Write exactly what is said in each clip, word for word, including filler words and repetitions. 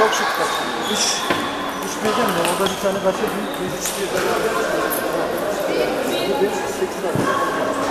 Çok şık bak. Üç, üç birden mi? Orada bir tane kaçırdım. Üç, üç birden. Bu bir, sekiz altı.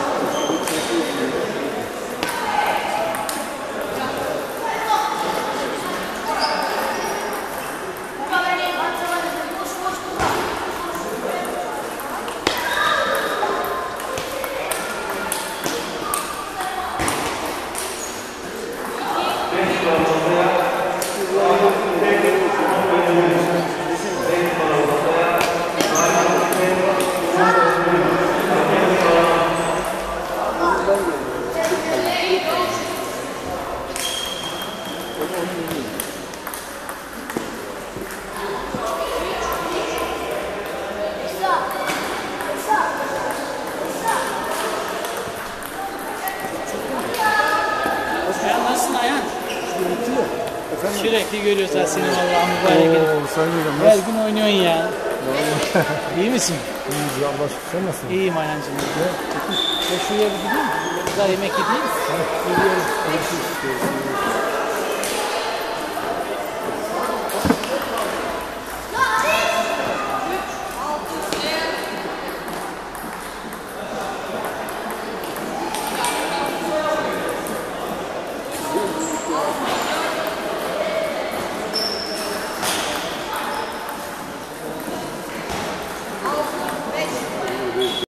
Sürekli görüyorsan seni vallahi mübarek edin. Her gün oynuyorsun ya. İyi misin? İyiyiz ya Allah şükür. Sen nasılsın? İyiyim Ayhancığım. Ya şuraya bir gideyim. Güzel yemek yedeyim. Gidiyorum.